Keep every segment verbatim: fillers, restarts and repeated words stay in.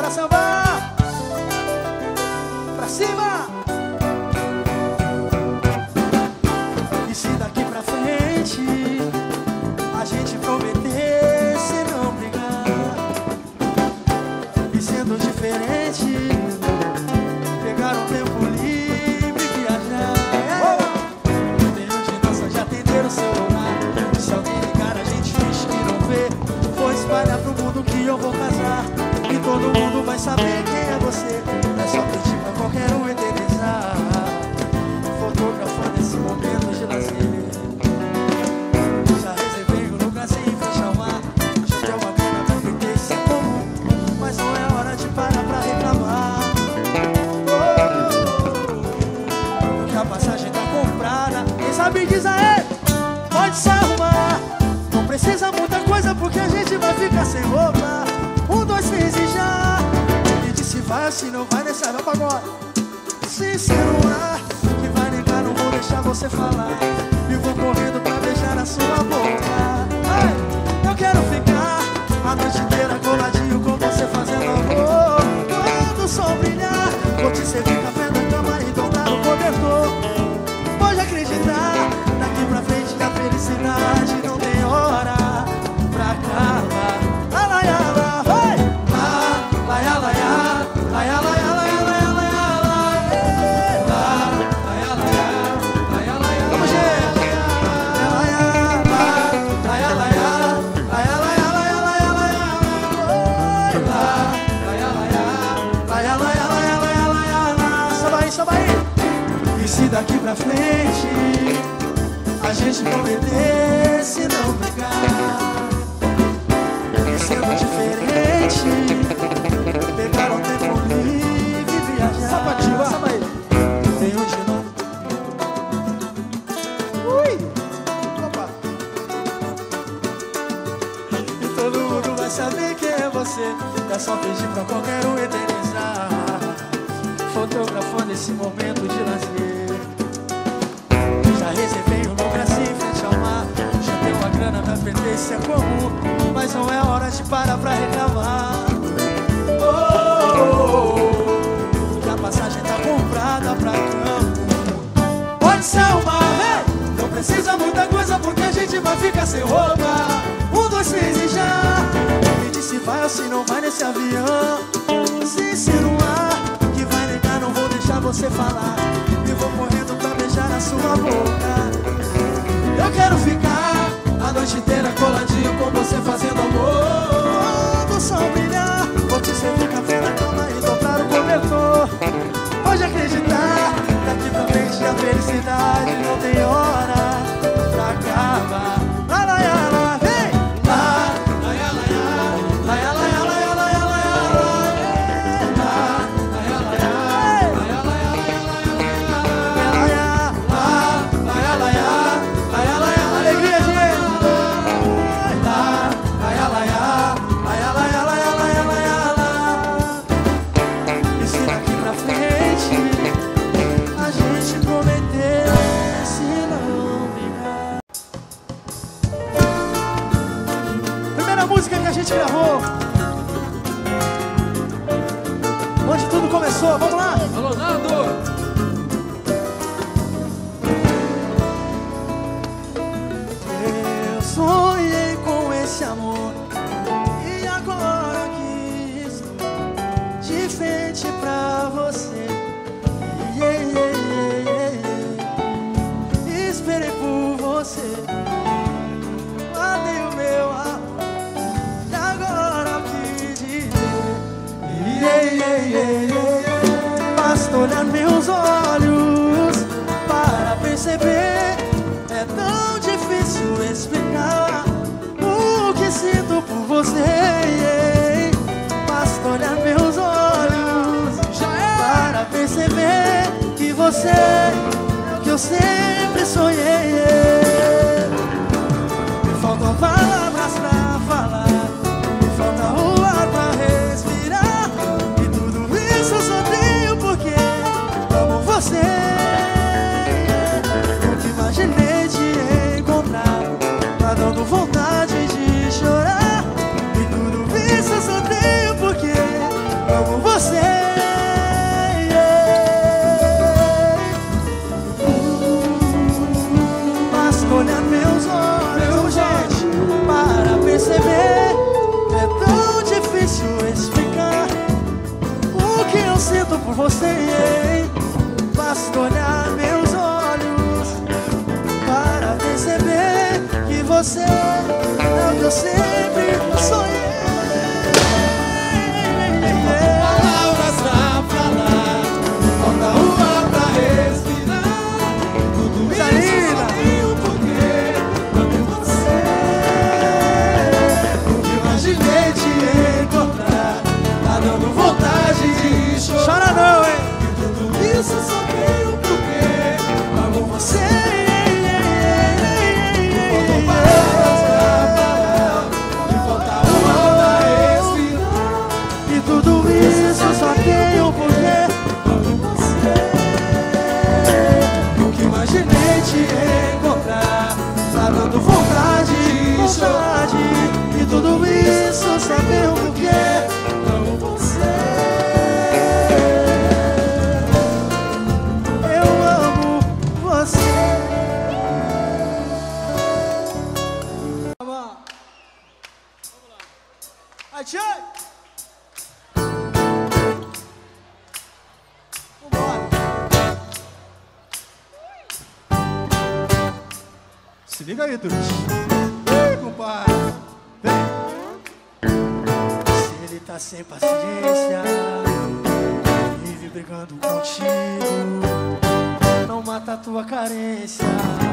Bora sambar pra cima. E se daqui pra frente a gente prometesse não brigar, e sendo diferente, pegar um tempo livre e viajar. Nenhum de nós já atenderam o celular. Se alguém ligar a gente finge que não vê. Vou espalhar pro mundo que eu vou casar, e todo mundo vai saber quem é você. É só pedir pra qualquer um eternizar, fotografando esse momento de lazer. Já reservei um lugarzinho pra chamar. Já deu uma grana pra perder, isso é comum, mas não é hora de parar pra reclamar. Porque a passagem tá comprada. Quem sabe diz aí, pode se arrumar. Não precisa muita coisa porque a gente vai ficar sem roupa. Um, dois, três e já. E disse vai assim, não vai nessa roupa agora. Sincero ar, que vai negar, não vou deixar você falar. E vou correndo pra beijar a sua boca. Ai, eu quero ficar a noite inteira coladinho com você fazendo amor. Quando o sol brilhar, vou te servir café na cama e dobrar o cobertor. Pode acreditar, daqui pra frente a felicidade não tem hora pra acabar. Alaiala, vai! Laiala, laiala, laiala, laiala, laiala, laiala, laiala, laiala. Vamos, gente! Laiala, laiala, laiala, laiala, laiala. Sobe aí, sobe aí! E se daqui pra frente a gente prometesse não brigar, e sendo diferente, pegar um tempo livre e viajar. Sapativa, sabe aí. Nenhum de nós. Ui! Opa! E todo mundo vai saber quem é você. É só pedir pra qualquer um eternizar, fotografando esse momento de lazer. Já reservei um lugar assim em frente ao mar. Já deu uma grana pra perder, isso é comum, mas não é hora de parar pra reclamar. Oh, oh, oh, que a passagem tá comprada pra campo. Pode se arrumar, hey! Não precisa muita coisa porque a gente vai ficar sem roupa. Um, dois, três e já. Me disse vai assim, não vai nesse avião. Sincero ar, que vai negar, não vou deixar você falar. E vou correndo pra beijar a sua boca. Eu quero ficar a noite inteira coladinho com você fazendo amor. Quando o sol brilhar, vou te servir café na cama e dobrar o cobertor. Pode acreditar, daqui pra frente a felicidade não tem hora pra acabar. Lá, lá, lá, lá, vem! Lá, lá, lá, lá, lá, lá, lá, lá, lá, lá, lá, alegria, gente! E se daqui pra frente a gente prometer se não brigar. Primeira música que a gente gravou, onde tudo começou, vamos lá! Alô, Nando! Eu sonhei com esse amor e agora que estou de frente pra você. Yeah, yeah, yeah, yeah. Esperei por você, guardei o meu amor e agora o que dizer. Yeah, yeah, yeah, yeah. Basta olhar meus olhos para perceber. É tão difícil explicar o que sinto por você. Yeah. Basta olhar meus olhos para perceber que você é o que eu sempre sonhei. Yeah. Me faltam palavras pra falar, me falta o ar pra respirar, e tudo isso eu só tenho porque amo você. Nunca imaginei te encontrar, tá dando vontade de chorar, e tudo isso eu só tenho porque amo você é o que eu sempre sonhei. Palavras pra falar, falta uma pra respirar. Tudo isso só tem um porquê. Amo você. Nunca imaginei te encontrar. Tá dando vontade de chorar. Chora não, hein? Tudo isso só tem um porquê. Amo você. Faltam palavras pra falar, e falta uma pra respirar. E tudo isso só tem um porquê. Amo você. Nunca imaginei te encontrar. Tá dando vontade de chorar. E tudo isso só tem um porquê. Amo você. Eu amo você. Vamos lá. Aí, tchau. Vambora. Se liga aí, Tuti. Ih, compadre. Vem. Se ele tá sem paciência, vive brigando contigo, não mata a tua carência,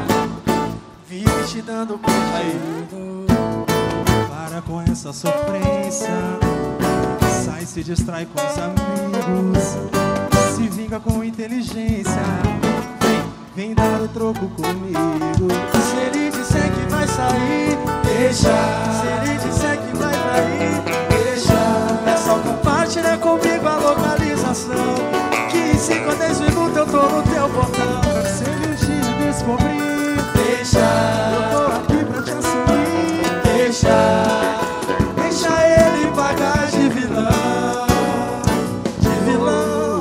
vive te dando contigo. Para com essa sofrência. Sai, se distrai com os amigos. Se vinga com inteligência. Vem, vem dar o troco comigo. Se ele disser que vai sair, Deixa. se ele disser que vai trair, deixa. É só compartilhar comigo a localização, que em cinco a dez minutos eu tô no teu portão. Se ele um dia descobrir, Deixa, eu tô aqui pra te assumir. deixa, deixa ele pagar de vilão, de vilão.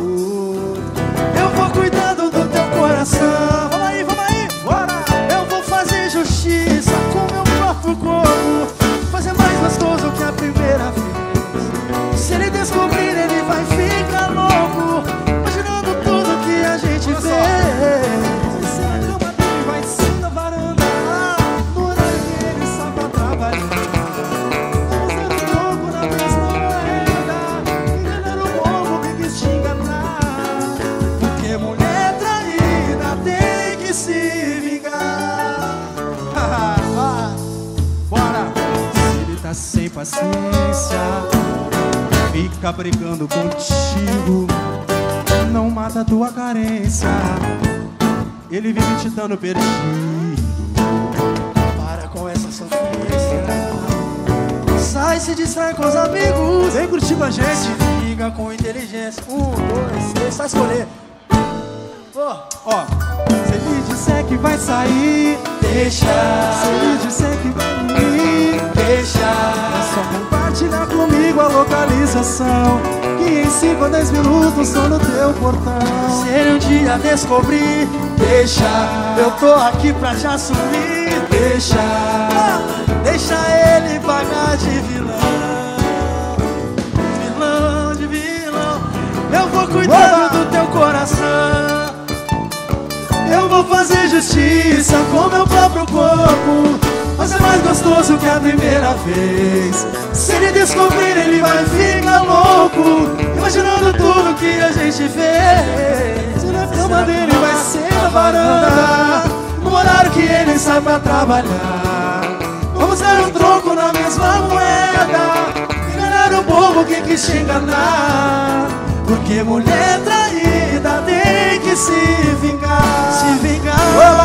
Eu vou cuidando do teu coração. Vamos aí, vamos aí, bora! Eu vou fazer justiça com meu próprio corpo, fazer mais gostoso que a primeira vez. Se ele descobrir, ele vai ficar louco, imaginando tudo que a gente Olha só. fez. Se na cama dele vai sim na varanda, no horário que ele sai pra trabalhar. Vamos dar um troco na mesma moeda, enganar o povo que quis te enganar. Porque mulher traída tem que se vingar. Vai, bora! Se ele tá sem paciência, fica brigando contigo, não mata a tua carência. Ele vive te dando perdido. Para com essa sofrência. Sai, se distrai com os amigos. Vem curtir com a gente. Se liga com inteligência. Um, dois, três, só escolher. Oh, Ó, se ele disser que vai sair, deixa, se ele disser que vai dormir, deixa. é só compartilhar comigo a localização, que em cinco a dez minutos sou no teu portão. Se ele um dia descobrir, deixa. Eu tô aqui pra te assumir. Deixa, Ah, deixa ele pagar de vilão, vilão de vilão. Eu vou cuidando do teu coração. Eu vou fazer justiça com meu próprio corpo, fazer mais gostoso que a primeira vez. Se ele descobrir, ele vai ficar louco, imaginando tudo que a gente fez. se na cama dele vai ser na varanda, no horário que ele sai pra trabalhar. Vamos dar um troco na mesma moeda, enganar o povo que quis te enganar. Porque mulher traída tem que se vingar, se vingar.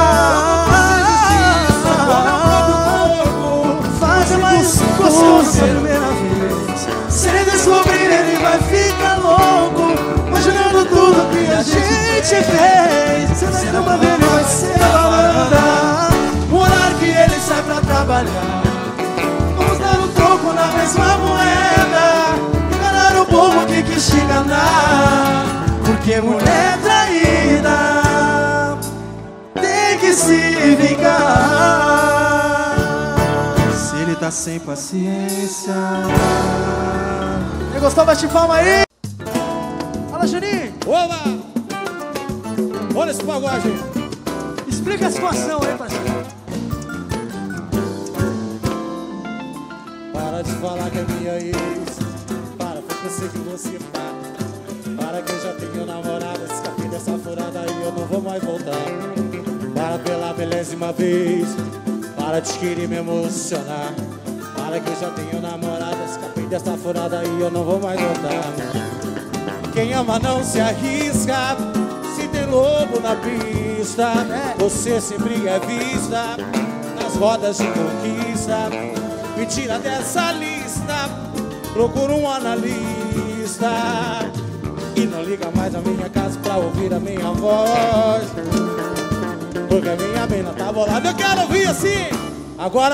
Fazer mais gostoso pela primeira vez. Se ele descobrir, ele vai ficar louco, imaginando tudo que a gente fez. Se na cama dele vai ser na varanda, no horário que ele sai pra trabalhar. Vamos dar um troco na mesma moeda, enganar o povo que quis te enganar. Porque mulher traída tem que se vingar. se ele tá sem paciência. Quem gostou, bate palma aí. Fala, Juninho. Oba! Olha esse pagode. Explica a situação aí, parceiro. Para de falar que é minha ex. Para, porque eu sei que você tá. Para que eu já tenho namorada. Escapei dessa furada e eu não vou mais voltar. Para pela belésima vez. Para de querer me emocionar. Para que eu já tenho namorada. Escapei dessa furada e eu não vou mais voltar. Quem ama não se arrisca. Se tem lobo na pista, você sempre é vista nas rodas de conquista. Me tira dessa lista, procura um analista e não liga mais a minha casa pra ouvir a minha voz, porque a minha mina tá bolada. Eu quero ouvir assim. Agora,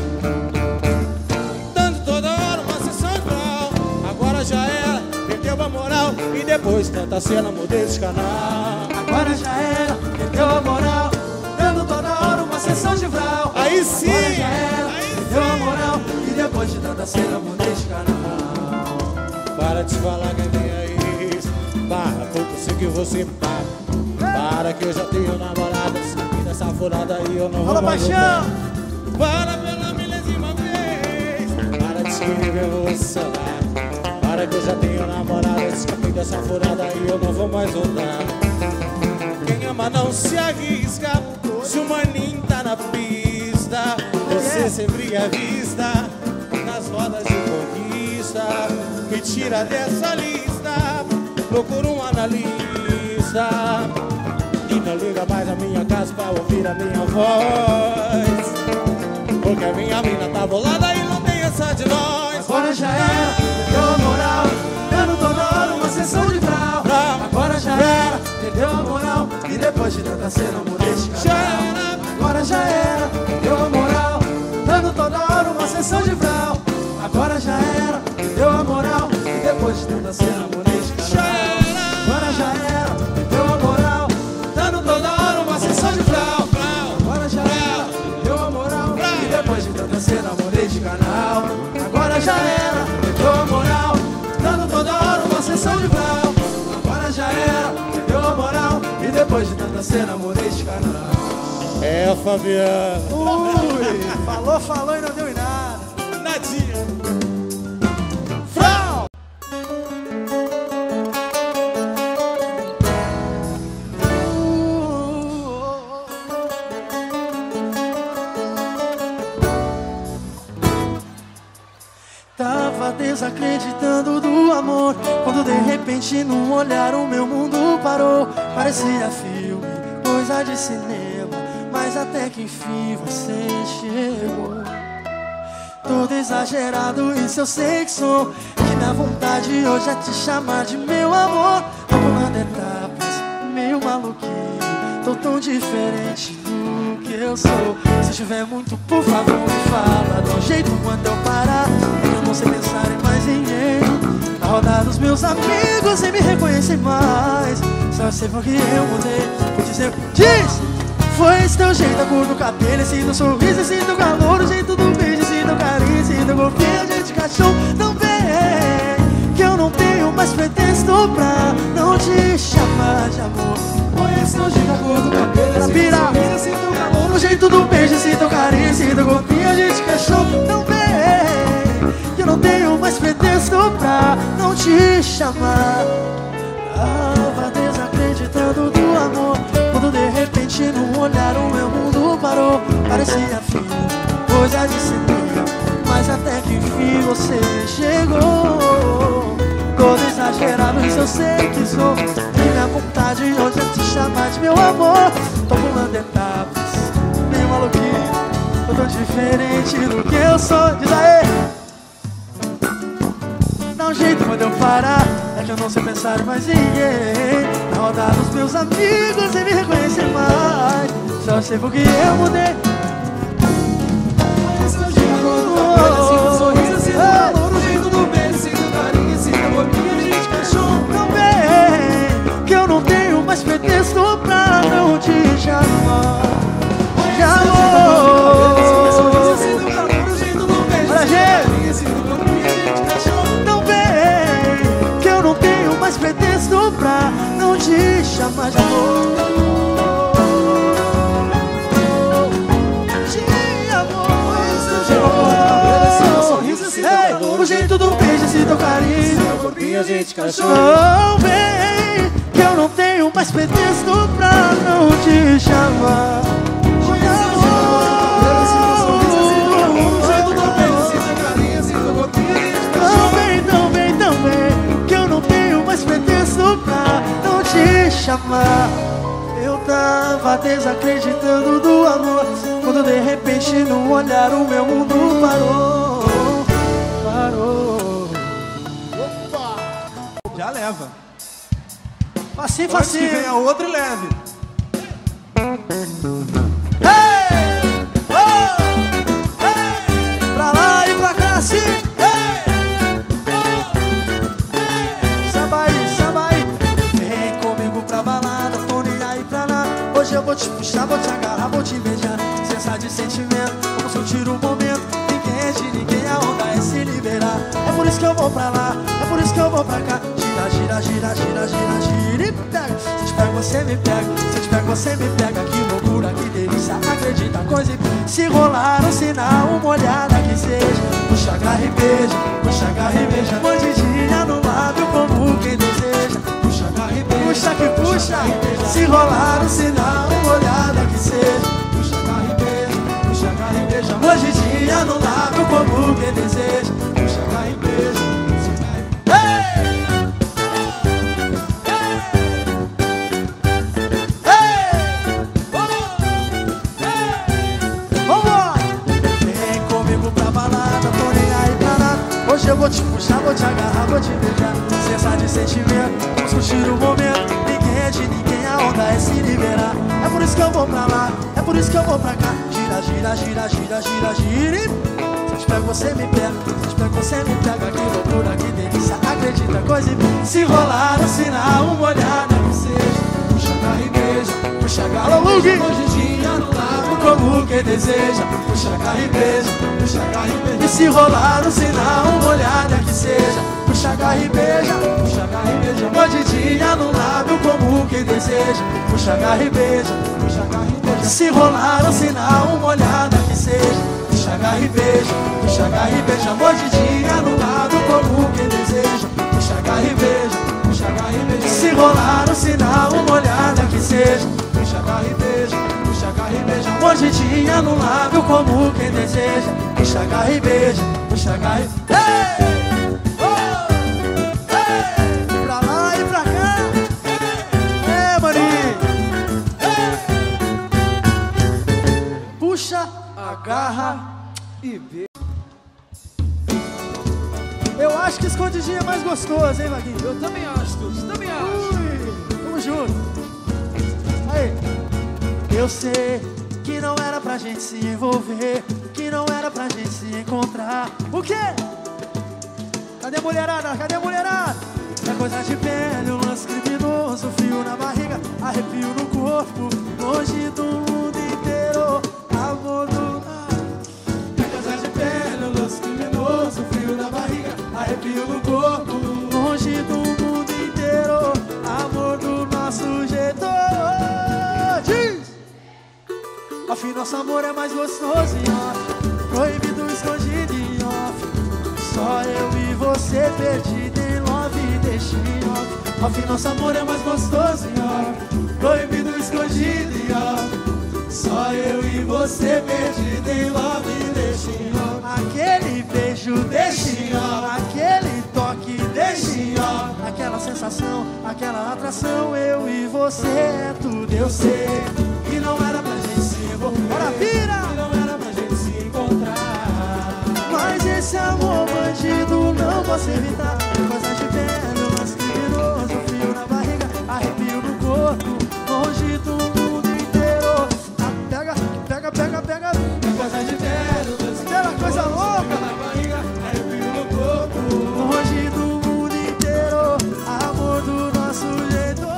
dando toda hora uma sessão de pau. Agora já era, perdeu a moral. E depois tanta cena, mudei de canal. Agora já era, perdeu a moral. Dando toda hora uma sessão de vral. Aí sim, agora já era, aí perdeu sim. a moral. E depois de tanta cena, mudei de canal. Para de falar que é minha ex. Para, porque eu sei que você para. Para que eu já tenho namorada. Saí dessa furada e eu não vou Fala, mais paixão. voltar. Para pela milésima vez. Para de querer me emocionar. Para que eu já tenho namorada. Escapei dessa furada e eu não vou mais voltar. Quem ama não se arrisca. Se o maninho tá na pista, você sempre é vista nas rodas de conquista. Me tira dessa lista, procura um analista e não liga mais a minha casa pra ouvir a minha voz, porque a minha mina tá bolada e não tem essa de nós. Agora já era, perdeu a moral. Dando toda hora uma sessão de vral. Agora já era, perdeu a moral. E depois de tanta cena, mudei de canal. Agora já era, perdeu a moral. Dando toda hora uma sessão de vral. Agora já era, perdeu a moral. E depois de tanta cena, mudei de canal. Agora já era, perdeu a moral. Dando toda hora uma sessão de vral. Agora já era, perdeu a moral. E depois de tanta cena, mudei de canal. Agora já era, perdeu a moral. Dando toda hora uma sessão de vral. Agora já era, perdeu a moral. E depois de tanta cena, mudei de canal. É, Fabiano. Ui, falou, falou e não deu em nada. Nadinha. Frau! Tava desacreditando do amor, quando de repente num olhar o meu mundo parou. Parecia filme, coisa de cinema, mas até que enfim você chegou. Todo exagerado, isso eu sei que sou. Que minha vontade hoje é te chamar de meu amor. Tô pulando etapas, meio maluquinho. Tô tão diferente do que eu sou. Se tiver muito, por favor, me fala. Dá um jeito quando eu parar, é que eu não sei pensar em mais ninguém. Na roda dos meus amigos e me reconhecem mais. Só eu sei porque eu mudei. Vou dizer, diz! Foi esse teu jeito, a cor do cabelo, esse teu sorriso, esse teu calor, o jeito do beijo, esse teu carinho, esse teu golfinho, a gente cachorro. Não vem que eu não tenho mais pretexto pra não te chamar de amor. Foi esse teu jeito, a cor do cabelo, esse teu sorriso, esse teu calor, o jeito do beijo, esse teu carinho, esse teu golfinho, a gente cachorro. Não vem que eu não tenho mais pretexto pra não te chamar. Tava desacreditando do amor, quando de repente num olhar o meu mundo parou. Parecia filme, coisa de cinema, mas até que enfim você chegou. Todo exagerado, isso eu sei que sou. E minha vontade hoje é te chamar de meu amor. Tô pulando etapas, meio maluquinho. Tô tão diferente do que eu sou. Diz aí! Dá um jeito quando eu parar, é que eu não sei pensar em mais ninguém. Na roda dos meus amigos e me reconhecem mais. Só eu sei porque eu mudei. Esse teu jeito do cabelo, esse teu sorriso, esse teu calor, o jeito do beijo, esse teu carinho, esse teu corpinho, gente cachorro. Não vem que eu não tenho mais pretexto pra não te chamar de amor. Esse teu calor, o jeito do beijo, esse teu carinho, esse teu corpinho, gente cachorro. Não vem que eu não tenho mais pretexto pra não te chamar de amor. De amor. Esse teu jeito, esse teu sorriso, esse jeito do beijo, esse teu carinho. Seu corpinho a gente cachorro. Não vem, que eu não tenho mais pretexto pra não te chamar. Não vem, não vem, não vem, que eu não tenho mais pretexto pra não te chamar. Eu tava desacreditando do amor, quando de repente no olhar o meu mundo parou. Parou. Opa! Já leva. Facinho, Antes que facinho. venha outro e leve. Hey! Oh! Hey! Pra lá e pra cá, assim. Hey! Oh! Hey! Samba aí, samba aí. Vem comigo pra balada, tô nem aí pra lá. Hoje eu vou te puxar, vou te agarrar, vou te beijar. Cessar de sentimento, vamos sentir o momento. Ninguém é de ninguém, a onda é se liberar. É por isso que eu vou pra lá, é por isso que eu vou pra cá. Gira, gira, gira, gira, gira, gira e pega. Se te pego, você me pega. Se te pego, você me pega. Que loucura, que delícia. Acredita, coisa e... Se rolar um sinal, uma olhada que seja. Puxa, agarra e beija. Puxa, agarra e beija. Mordidinha no lábio como quem deseja. Puxa, agarra e beija. Puxa que puxa. Se rolar um sinal, uma olhada que seja. Puxa, agarra e beija. Puxa, agarra e beija. Mordidinha no lábio como quem deseja. Puxa, agarra e beija. Hoje eu vou te puxar, vou te agarrar, vou te beijar. Cessar de sentimento, vamos curtir o momento. Ninguém é de ninguém, a onda é se liberar. É por isso que eu vou pra lá, é por isso que eu vou pra cá. Gira, gira, gira, gira, gira, gira. Se eu te pego, você me pega. Se eu te pego, você me pega. Que loucura, que delícia. Acredita, coisa e... Se rolar um sinal, uma olhada que seja. Puxa, agarra e beija. Puxa, agarra e beija. Mordidinha no lábio como quem deseja. Puxa, agarra e beija. Puxa, agarra e beija. E se rolar um sinal, uma olhada que seja. Puxa, agarra e beija. Puxa, agarra e beija. Mordidinha no lábio como quem deseja. Puxa, agarra e beija. Puxa, agarra e beija. Se rolar um sinal, uma olhada que seja. Puxa, agarra e beija. Puxa, agarra e beija. Mordidinha no lábio como quem deseja. Puxa, agarra e beija. Puxa, agarra e beija. Se rolar um sinal, uma olhada que seja. Puxa, agarra e beija. Puxa, agarra e beija. Mordidinha no lábio como quem deseja. Puxa, agarra e beija. Puxa, agarra e... Hey! Oh! Hey! Pra lá e pra cá. É, maninho. Puxa, agarra e beija. Eu acho que escondidinho é mais gostoso, hein, Vaguinho? Eu também acho, Tuts, também acho. Ui, tamo junto. Aí. Eu sei que não era pra gente se envolver, que não era pra gente se encontrar. O quê? Cadê a mulherada? Cadê a mulherada? É coisa de pele, um lance criminoso, frio na barriga, arrepio no corpo, longe do mundo inteiro, amor do mar. É coisa de pele, um lance criminoso, frio na barriga, arrepio no corpo, longe do mundo inteiro, amor do nosso jeito. Diz! Afinal, nosso amor é mais gostoso em off, proibido, escondido em off. Só eu e você perdido em love e deixa em off. Afinal, nosso amor é mais gostoso em off, proibido, escondido em off. Só eu e você perdido em love e deixa em off. Aquele beijo deixa em off, aquele toque deixa em off. Aquela sensação, aquela atração, eu e você é tudo. Eu sei que não era pra gente se envolver, bora, vira! Que não era pra gente se encontrar, mas esse amor bandido não posso evitar. Coisa de velho, mas criminoso, frio na barriga, arrepio no corpo, longe do mundo inteiro. Ah, pega, pega, pega, pega. Coisa de velho, mas aquela coisa louca na barriga, arrepio no corpo, longe do mundo inteiro, amor do nosso jeito.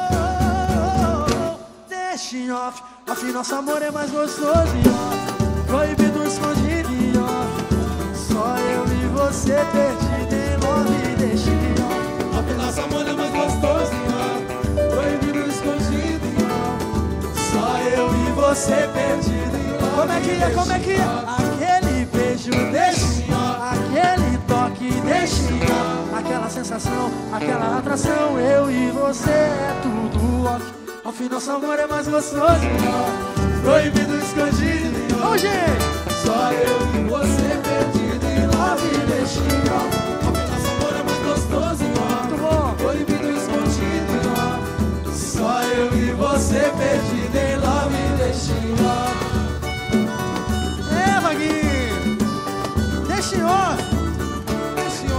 Deixa em off, afinal nosso amor é mais gostoso em off, proibido, escondido em off. Só eu e você perdido em love e deixa em off. Afinal nosso amor é mais gostoso em off, proibido, escondido em off. Só eu e você perdido em love. Como é que é, como é que é? Aquele beijo deixa em off, aquele toque deixa destino. Aquela sensação, aquela atração, eu e você é tudo off. Ao fim nosso amor é mais gostoso, proibido, escondido. Ô, gente! Só eu e você perdido em love e destino. Ao fim nosso amor é mais gostoso, Muito bom! proibido, escondido. Só eu e você perdido em love e destino. É, Vaguinho! Deixa off! Deixa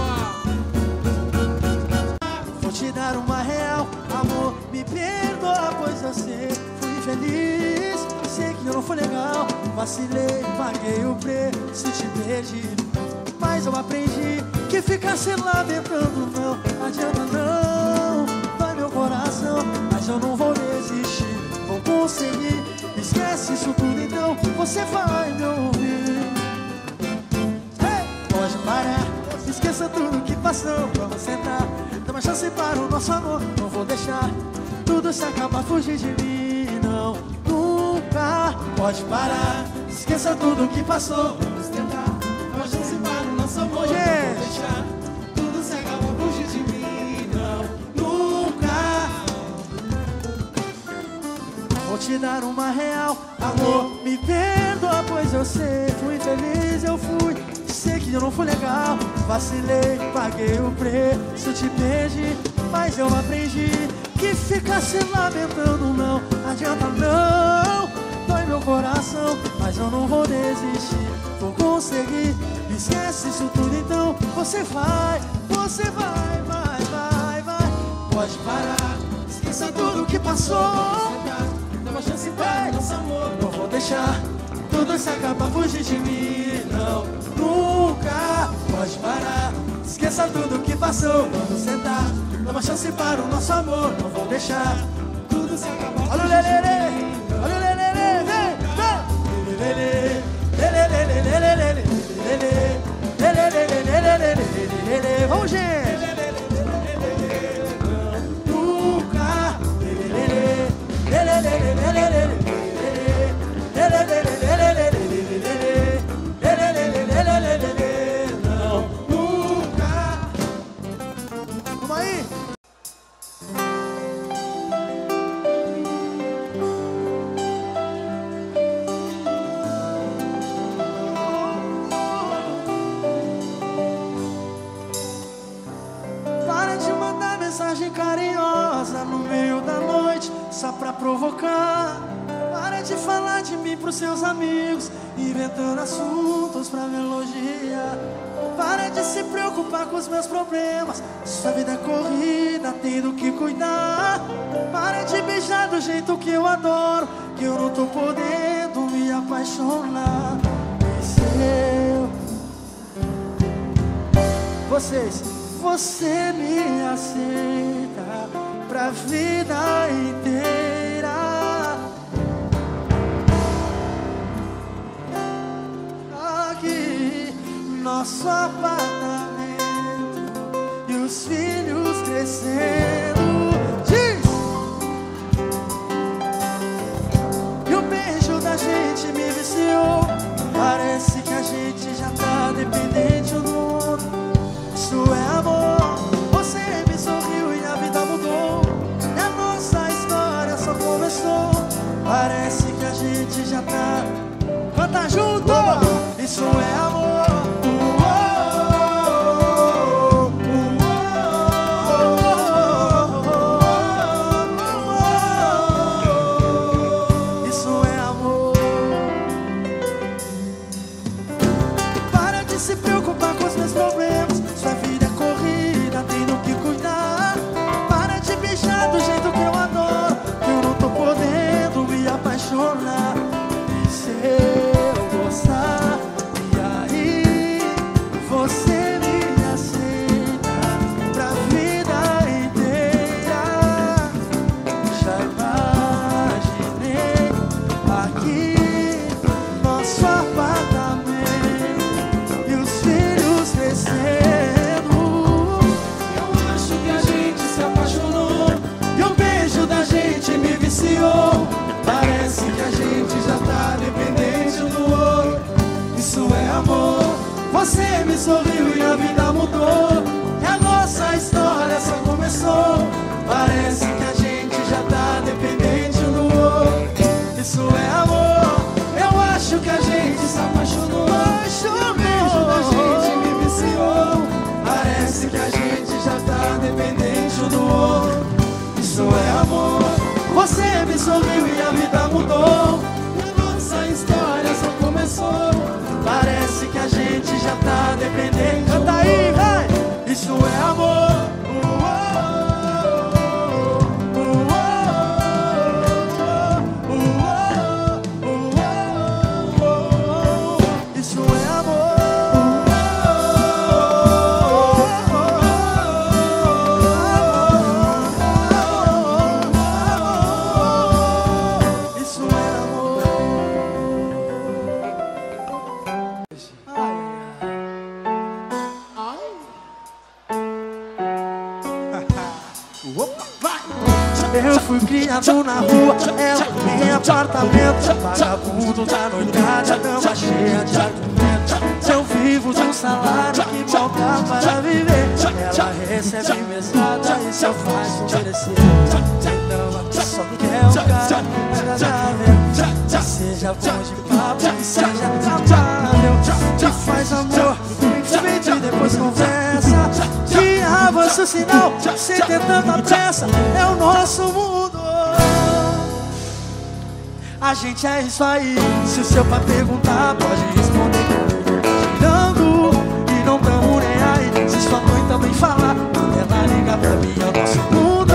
Vou te dar uma real, amor, me perdoa, pois eu sei, fui infeliz. Sei que eu não fui legal, vacilei, paguei o preço, te perdi. Mas eu aprendi que ficar se lamentando não adianta não. Vai meu coração, mas eu não vou desistir, vou conseguir. Esquece isso tudo então, você vai me ouvir. Hey! Pode parar, esqueça tudo que passou, vamos sentar. Dá uma chance para o nosso amor, não vou deixar tudo se acabar, fugir de mim, não, nunca. Pode parar, esqueça tudo que passou, vamos tentar. Dá uma chance para o nosso amor, não vou deixar tudo se acabar, fugir de mim, não, nunca. Vou te dar uma real, amor, me perdoa, pois eu sei, fui infeliz, eu fui. Sei que eu não fui legal, vacilei, paguei o preço, te perdi. Mas eu aprendi que ficar se lamentando não adianta não. Dói meu coração, mas eu não vou desistir, vou conseguir. Esquece isso tudo então, você vai, você vai, vai, vai, vai. Pode parar, esqueça tudo que passou. Dá uma chance para nosso amor, não vou deixar tudo se acabar, fugir de mim, não, nunca. Pode parar, esqueça tudo que passou, vamos sentar. Dá uma chance para o nosso amor, não vou deixar tudo se acabar. Olha o lelele, olha o lelele, vem, vem. Lelele, lelele, lelele, lelele, lelele, lelele. Vamos, gente. Nunca. Lelele, lelele, lelele. Não, nunca. Vamos aí. Para de mandar mensagem carinhosa no meio da noite, só pra provocar. Para de falar de mim pros seus amigos, inventando assuntos pra me elogiar. Para de se preocupar com os meus problemas, sua vida é corrida, tendo que cuidar. Para de beijar do jeito que eu adoro, que eu não tô podendo me apaixonar. E se eu... Vocês, você me aceita pra vida inteira. Nosso apartamento e os filhos crescendo. Diz! E o beijo da gente me viciou. Parece que a gente já tá dependente um do outro. Isso é amor. Você me sorriu e a vida mudou. E a nossa história só começou. Parece que a gente já tá... Canta junto! Isso é amor. Parece que a gente já tá dependente um do outro. Isso é amor. Você me sorriu e a vida mudou. Você me sorriu e a vida mudou. E a nossa história só começou. Parece que a gente já tá dependente. Canta aí, vai! Isso é amor. Eu fui criado na rua, ela em apartamento. Vagabundo da noitada, dama cheia de argumentos. Eu vivo de um salário que falta para viver. Ela recebe mesada e só faz oferecer. Então a só quer um cara agradável, que seja bom de papo e seja amável, que faz amor infinito e depois conversa, que avança o sinal sem ter tanta pressa. É o nosso mundo. A gente é isso aí. Se o seu pai perguntar, pode responder que eu tô tirando e não tamo nem aí. Se sua mãe também falar, ela liga pra mim, é o nosso mundo.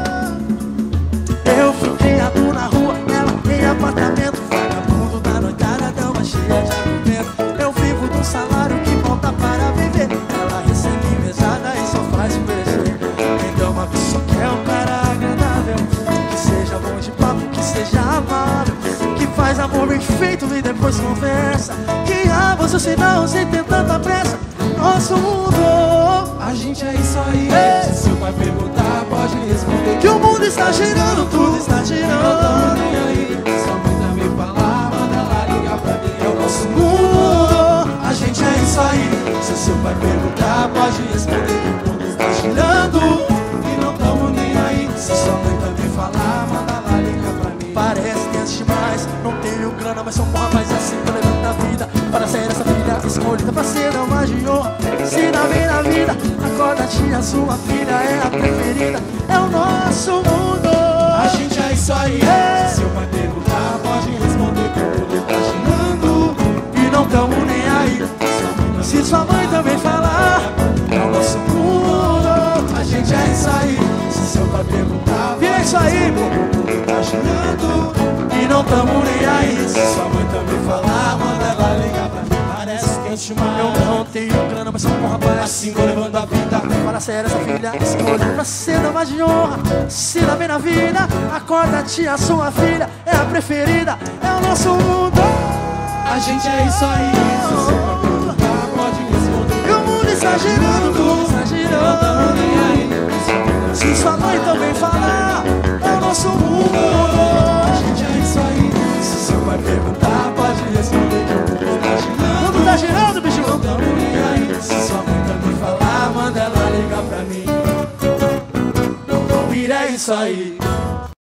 Eu fui criado na rua, ela em apartamento. Vagabundo da noitada, dama cheia de argumento. Eu vivo de um salário que volta para viver. Ela recebe mesada e só faz oferecer. Então uma pessoa quer um cara agradável, que seja bom de papo, que seja amável, que faz amor bem feito e depois conversa, que avança o sinal sem ter tanta pressa. Nosso mundo, A gente é isso aí. Ei. Se seu pai perguntar, pode responder que o mundo está girando, tudo está não girando. tamo nem aí. Sua mãe também falar, manda ela ligar pra mim. É o nosso Mundo, A gente é isso aí. Se seu pai perguntar, pode responder que o mundo está girando e não tamo nem aí. Se sua mãe também falar, manda ela ligar pra mim. parece que antes demais não tenho grana, mas sou um rapaz assim pra levar na vida, para ser essa filha escolhida, pra ser uma de honra. Se na bem na vida, acorda tia, sua filha é a preferida. É o nosso mundo. A gente é isso aí. Ei. Se seu pai perguntar, pode responder que o mundo está girando E não tamo nem aí. Se sua mãe também falar, é o nosso mundo. A gente é isso aí. Se seu pai perguntar, e é isso aí, pô. o mundo tá girando E não tamo nem aí. Se sua mãe também falar, manda ela ligar pra mim. Parece que antes demais. Eu não tenho grana, mas sou um rapaz Assim vou levando a vida. para ser essa filha escolhida, pra ser dama de honra. Se dá bem na vida, acorda tia, sua filha é a preferida. É o nosso mundo. A gente é isso aí. Se seu pai perguntar, pode responder. E o mundo está girando, tudo está Não tamo girando. nem aí. Se sua mãe também falar, é o nosso mundo. A gente é isso aí. Se seu pai perguntar, pode responder que o mundo tá O girando. mundo está girando, bicho. Não tamo nem aí. Se sua mãe também falar, manda ela ligar pra mim. E é isso aí.